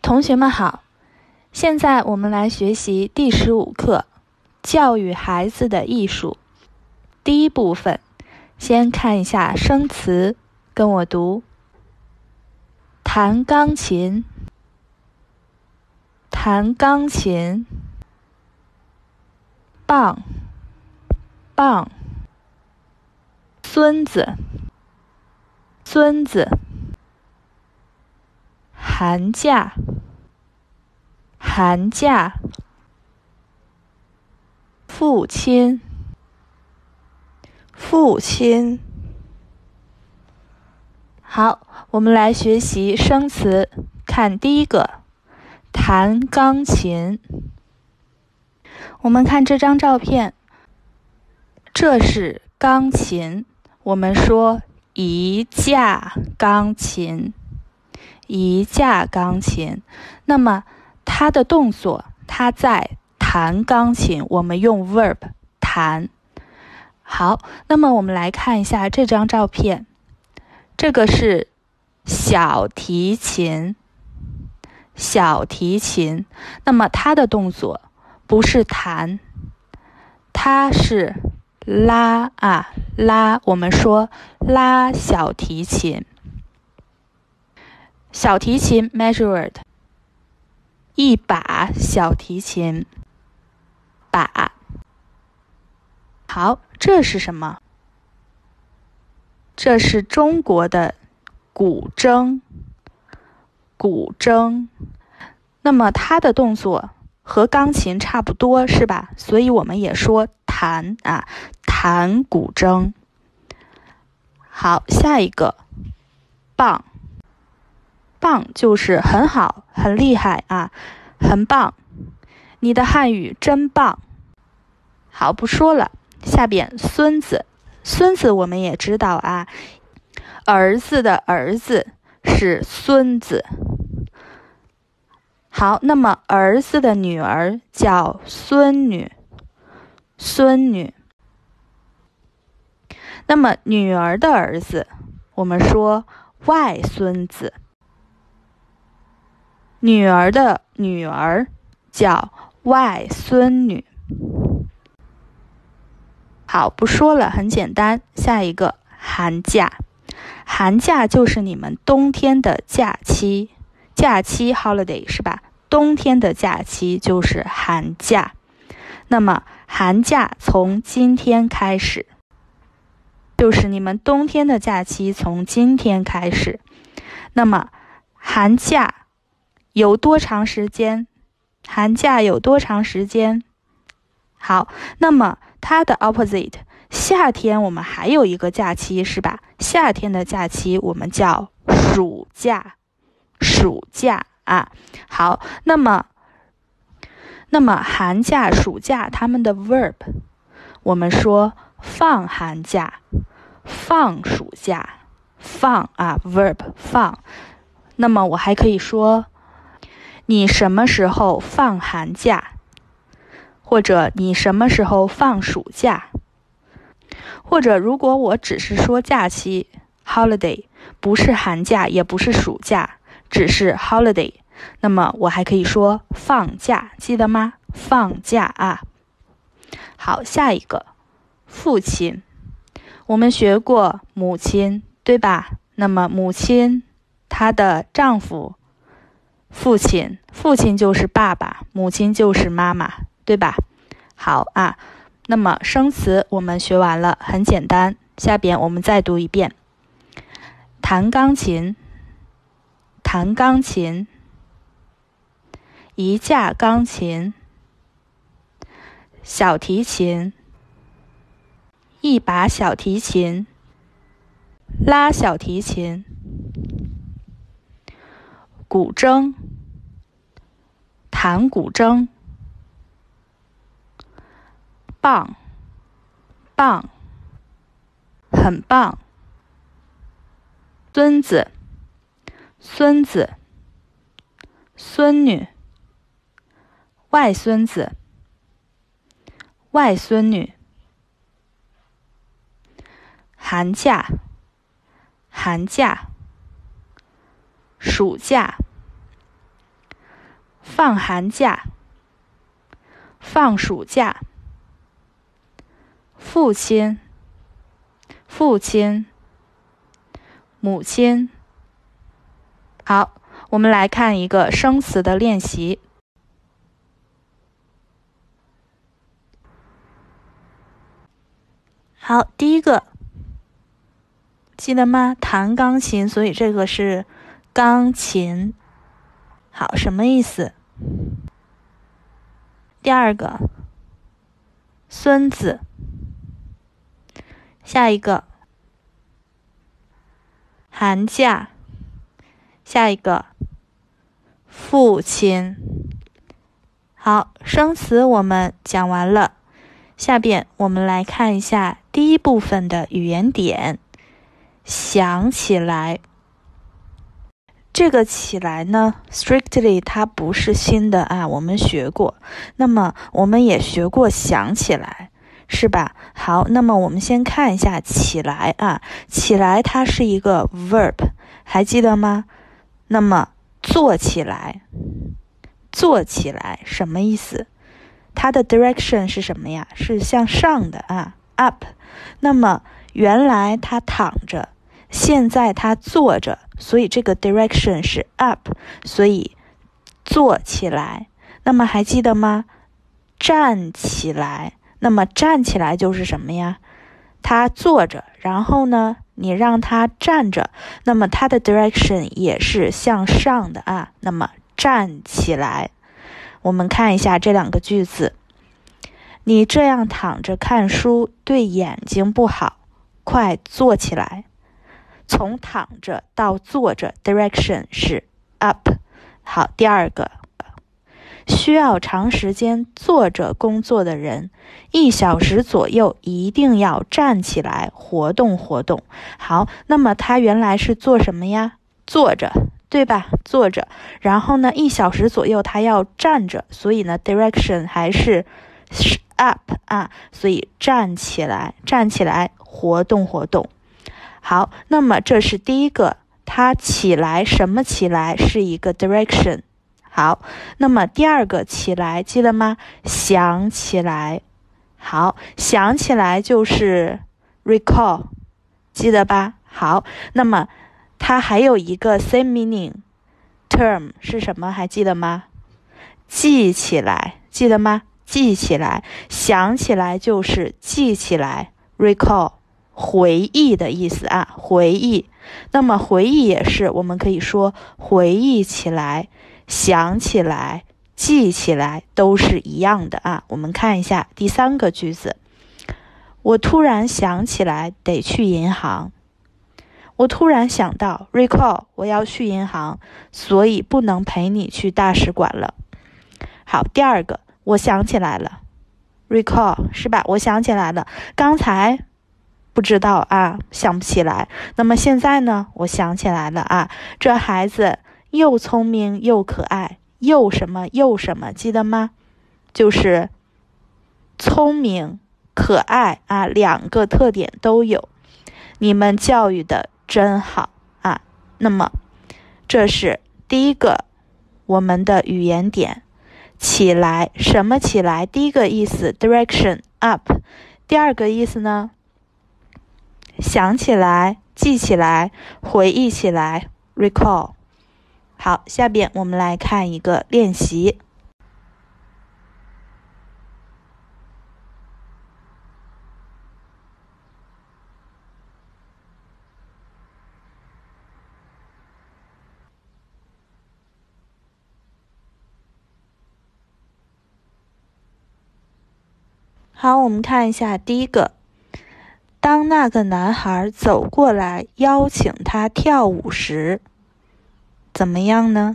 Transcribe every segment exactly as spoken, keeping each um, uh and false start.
同学们好，现在我们来学习第十五课，教育孩子的艺术。第一部分，先看一下生词，跟我读：弹钢琴，弹钢琴，棒，棒，孙子，孙子，寒假，寒假，父亲，父亲。好，我们来学习生词。看第一个，弹钢琴。我们看这张照片，这是钢琴。我们说一架钢琴，一架钢琴。那么它的动作，它在弹钢琴，我们用 verb 弹。好，那么我们来看一下这张照片，这个是小提琴，小提琴。那么它的动作不是弹，它是拉啊拉，我们说拉小提琴。小提琴 measured， 一把小提琴，把。好，这是什么？这是中国的古筝，古筝。那么它的动作和钢琴差不多，是吧？所以我们也说弹啊，弹古筝。好，下一个，棒。棒就是很好，很厉害啊，很棒。你的汉语真棒。好，不说了。下边孙子，孙子我们也知道啊，儿子的儿子是孙子。好，那么儿子的女儿叫孙女，孙女。那么女儿的儿子，我们说外孙子。女儿的女儿叫外孙女。好，不说了，很简单。下一个，寒假。寒假就是你们冬天的假期，假期 holiday 是吧？冬天的假期就是寒假。那么寒假从今天开始，就是你们冬天的假期从今天开始。那么寒假有多长时间？寒假有多长时间？好，那么它的 opposite， 夏天我们还有一个假期是吧？夏天的假期我们叫暑假，暑假啊。好，那么那么寒假、暑假它们的 verb， 我们说放寒假、放暑假、放啊 verb 放。那么我还可以说，你什么时候放寒假？或者你什么时候放暑假？或者如果我只是说假期 holiday， 不是寒假也不是暑假，只是 holiday， 那么我还可以说放假，记得吗？放假啊。好，下一个，父亲。我们学过母亲，对吧？那么母亲，她的丈夫，父亲，父亲就是爸爸，母亲就是妈妈，对吧？好啊，那么生词我们学完了，很简单。下边我们再读一遍：弹钢琴，弹钢琴，一架钢琴，小提琴，一把小提琴，拉小提琴，古筝，弹古筝，棒，棒，很棒。孙子，孙子，孙女，外孙子，外孙女。寒假，寒假，暑假， 放寒假，放暑假，父亲，父亲，母亲。好，我们来看一个生词的练习。好，第一个，记得吗？弹钢琴，所以这个是钢琴。好，什么意思？第二个，孙子。下一个，寒假。下一个，父亲。好，生词我们讲完了。下边我们来看一下第一部分的语言点，想起来。这个起来呢 strictly 它不是新的啊，我们学过。那么我们也学过想起来，是吧？好，那么我们先看一下起来啊，起来它是一个 verb， 还记得吗？那么坐起来，坐起来什么意思？它的 direction 是什么呀？是向上的啊 up。 那么原来他躺着，现在他坐着，所以这个 direction 是 up， 所以坐起来。那么还记得吗？站起来，那么站起来就是什么呀？他坐着，然后呢你让他站着，那么他的 direction 也是向上的啊。那么站起来，我们看一下这两个句子。你这样躺着看书对眼睛不好，快坐起来。从躺着到坐着 direction 是 up。 好，第二个，需要长时间坐着工作的人，一小时左右一定要站起来活动活动。好，那么他原来是做什么呀？坐着，对吧？坐着，然后呢一小时左右他要站着，所以呢 direction 还是 up 啊，所以站起来，站起来活动活动。好，那么这是第一个，他起来，什么起来是一个 direction。 好，那么第二个起来记得吗？想起来。好，想起来就是 recall， 记得吧？好，那么它还有一个 same meaning term 是什么？还记得吗？记起来，记得吗？记起来，想起来就是记起来 recall， 回忆的意思啊，回忆。那么回忆也是，我们可以说回忆起来，想起来，记起来都是一样的啊。我们看一下第三个句子，我突然想起来得去银行。我突然想到 recall 我要去银行，所以不能陪你去大使馆了。好，第二个，我想起来了 recall 是吧？我想起来了，刚才不知道啊，想不起来。那么现在呢，我想起来了啊，这孩子又聪明又可爱，又什么又什么，记得吗？就是聪明可爱啊，两个特点都有。你们教育的真好啊。那么这是第一个我们的语言点，起来，什么起来？第一个意思 direction up， 第二个意思呢，想起来，记起来，回忆起来 recall。 好，下边我们来看一个练习。好，我们看一下第一个，当那个男孩走过来邀请他跳舞时，怎么样呢？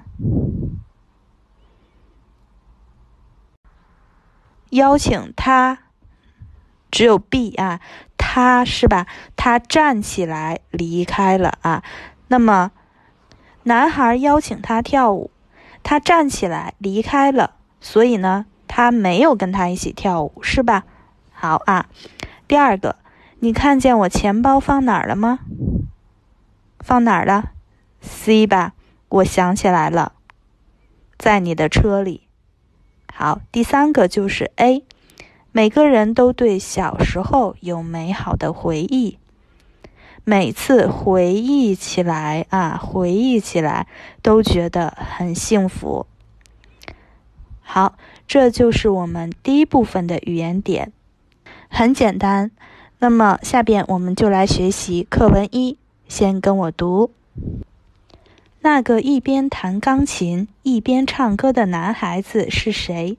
邀请他只有 be 啊，他是吧？他站起来离开了啊。那么男孩邀请他跳舞，他站起来离开了，所以呢他没有跟他一起跳舞，是吧？好啊，第二个，你看见我钱包放哪儿了吗？放哪儿了？ C 吧，我想起来了。 在你的车里。好，第三个就是 A， 每个人都对小时候有美好的回忆，每次回忆起来啊，回忆起来都觉得很幸福。好，这就是我们第一部分的语言点，很简单。那么下边我们就来学习课文一，先跟我读。那个一边弹钢琴一边唱歌的男孩子是谁？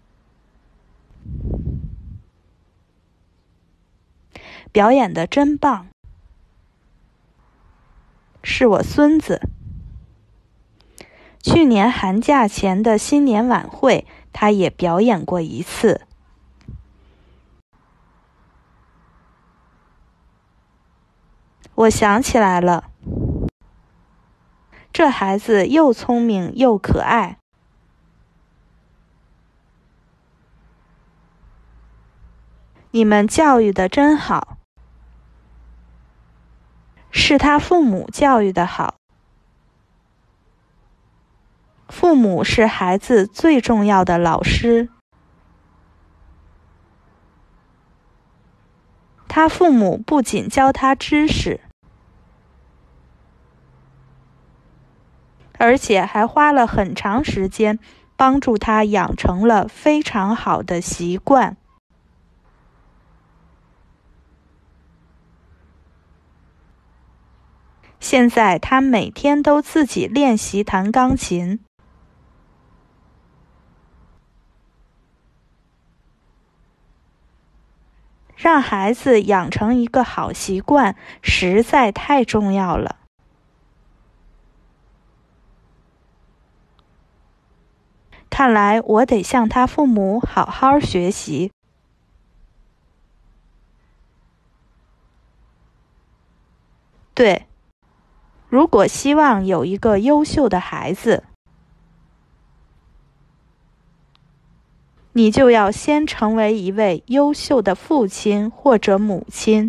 表演得真棒，是我孙子。去年寒假前的新年晚会，他也表演过一次。我想起来了，这孩子又聪明又可爱。你们教育得真好，是他父母教育得好。父母是孩子最重要的老师。他父母不仅教他知识，而且还花了很长时间帮助他养成了非常好的习惯。现在他每天都自己练习弹钢琴。让孩子养成一个好习惯实在太重要了。看来我得向他父母好好学习。对，如果希望有一个优秀的孩子，你就要先成为一位优秀的父亲或者母亲。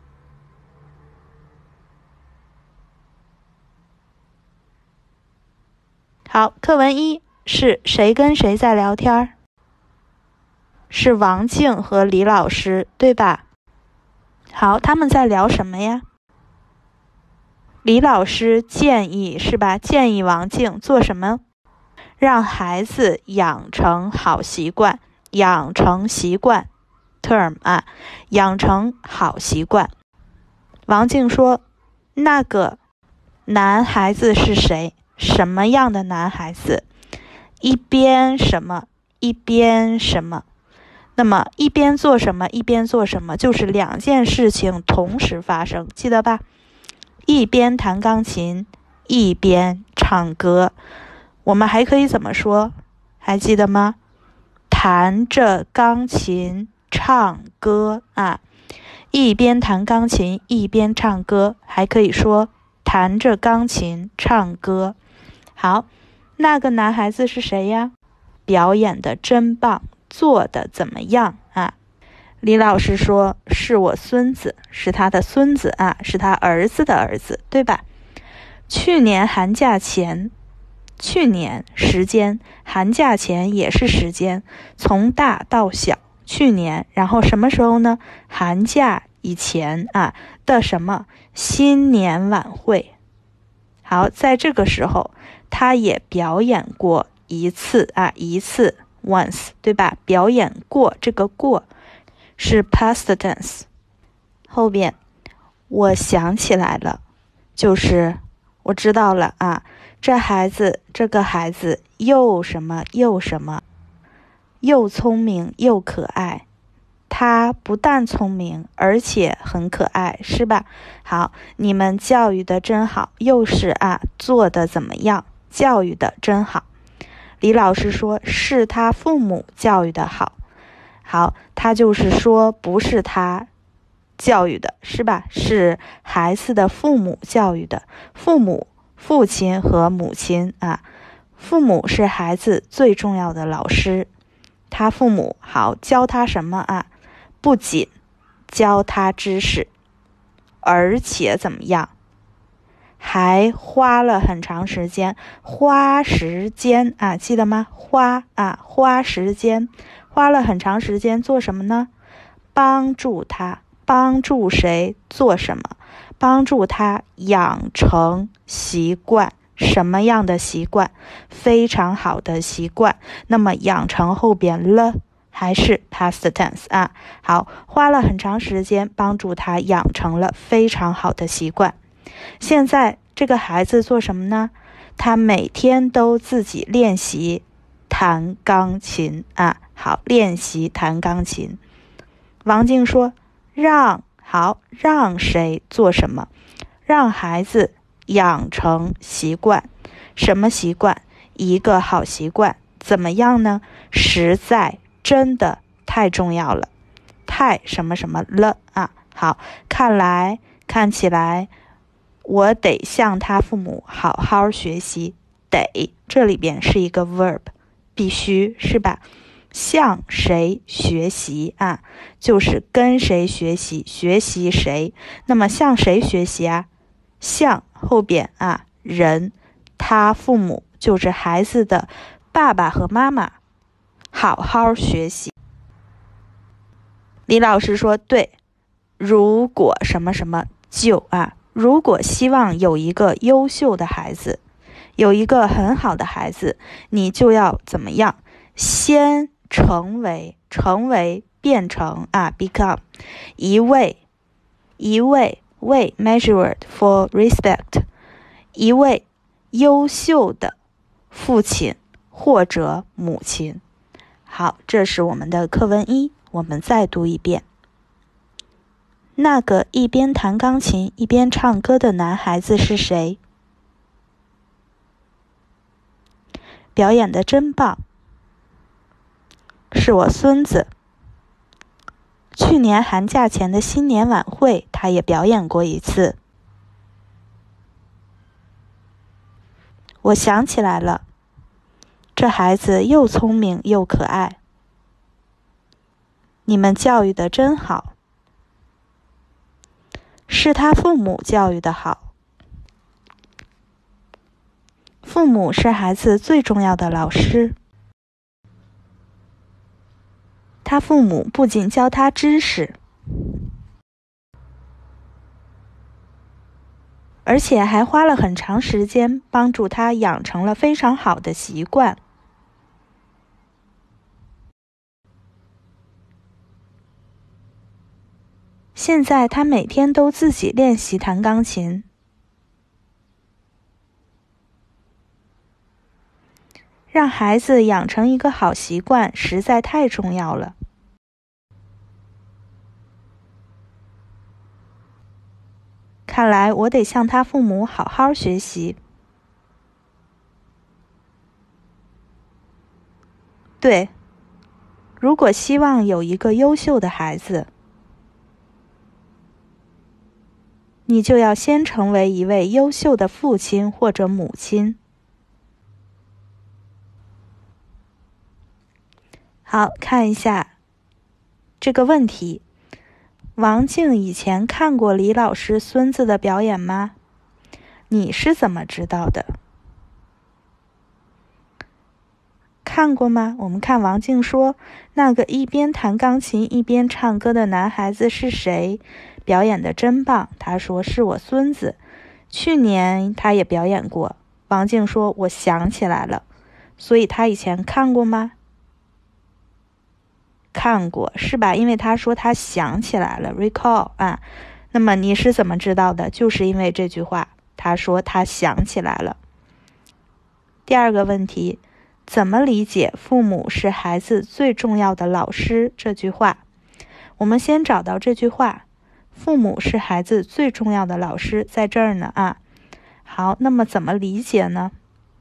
好，课文一是谁跟谁在聊天？是王静和李老师，对吧？好，他们在聊什么呀？李老师建议是吧？建议王静做什么？让孩子养成好习惯，养成习惯 term 啊，养成好习惯。王静说，那个男孩子是谁？什么样的男孩子？一边什么？一边什么？那么一边做什么？一边做什么？就是两件事情同时发生，记得吧？一边弹钢琴，一边唱歌。我们还可以怎么说？还记得吗？弹着钢琴唱歌啊，一边弹钢琴一边唱歌，还可以说弹着钢琴唱歌。好，那个男孩子是谁呀？表演得真棒，做得怎么样啊？李老师说，是我孙子，是他的孙子啊，是他儿子的儿子，对吧？去年寒假前，去年时间，寒假前也是时间，从大到小，去年，然后什么时候呢？寒假以前啊的什么新年晚会。好，在这个时候，他也表演过一次啊，一次 once， 对吧？表演过，这个过是 past tense。后边我想起来了，就是我知道了啊。这孩子，这个孩子又什么又什么，又聪明又可爱。他不但聪明，而且很可爱，是吧？好，你们教育得真好，又是啊，做得怎么样？教育得真好。李老师说，是他父母教育得好。好，他就是说，不是他教育的，是吧？是孩子的父母教育的。父母。父亲和母亲啊，父母是孩子最重要的老师。他父母好教他什么啊？不仅教他知识，而且怎么样？ 还花了很长时间，花时间啊，记得吗？花啊，花时间，花了很长时间做什么呢？帮助他，帮助谁做什么？帮助他养成习惯，什么样的习惯？非常好的习惯。那么养成后边了还是 past tense 啊？好，花了很长时间帮助他养成了非常好的习惯。现在这个孩子做什么呢？他每天都自己练习弹钢琴啊。好，练习弹钢琴。王静说，让好让谁做什么？让孩子养成习惯。什么习惯？一个好习惯。怎么样呢？实在真的太重要了，太什么什么了啊！好，看来看起来我得向他父母好好学习。得这里边是一个 verb， 必须是吧？向谁学习啊？就是跟谁学习，学习谁？那么向谁学习啊？向后边啊，人，他父母就是孩子的爸爸和妈妈，好好学习。李老师说，对，如果什么什么就啊，如果希望有一个优秀的孩子，有一个很好的孩子，你就要怎么样？先成为，成为变成啊 become 一位一位为 measured for respect 一位优秀的父亲或者母亲。好，这是我们的课文一，我们再读一遍。那个一边弹钢琴一边唱歌的男孩子是谁？表演得真棒，是我孙子。去年寒假前的新年晚会，他也表演过一次。我想起来了，这孩子又聪明又可爱。你们教育得真好，是他父母教育得好。父母是孩子最重要的老师。他父母不仅教他知识，而且还花了很长时间帮助他养成了非常好的习惯。现在他每天都自己练习弹钢琴。让孩子养成一个好习惯实在太重要了。看来我得向他父母好好学习。对，如果希望有一个优秀的孩子，你就要先成为一位优秀的父亲或者母亲。好，看一下这个问题。王静以前看过李老师孙子的表演吗？你是怎么知道的？看过吗？我们看王静说，那个一边弹钢琴一边唱歌的男孩子是谁？表演得真棒。他说是我孙子，去年他也表演过。王静说我想起来了，所以他以前看过吗？看过是吧？因为他说他想起来了 recall 啊。那么你是怎么知道的？就是因为这句话，他说他想起来了。第二个问题，怎么理解父母是孩子最重要的老师这句话？我们先找到这句话，父母是孩子最重要的老师，在这儿呢啊。好，那么怎么理解呢？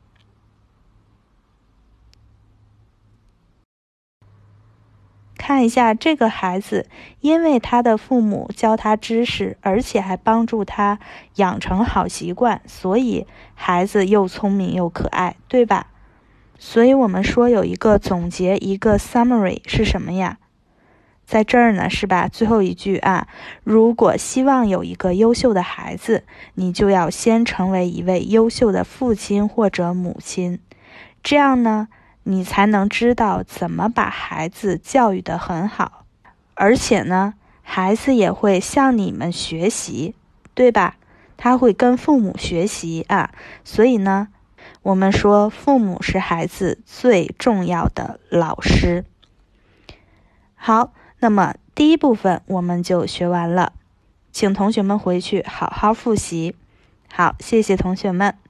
看一下这个孩子，因为他的父母教他知识，而且还帮助他养成好习惯，所以孩子又聪明又可爱，对吧？所以我们说有一个总结，一个 summary 是什么呀？ 在这儿呢，是吧？最后一句啊，如果希望有一个优秀的孩子，你就要先成为一位优秀的父亲或者母亲，这样呢，你才能知道怎么把孩子教育得很好，而且呢，孩子也会向你们学习，对吧？他会跟父母学习啊，所以呢，我们说父母是孩子最重要的老师。好，那么第一部分我们就学完了，请同学们回去好好复习。好，谢谢同学们。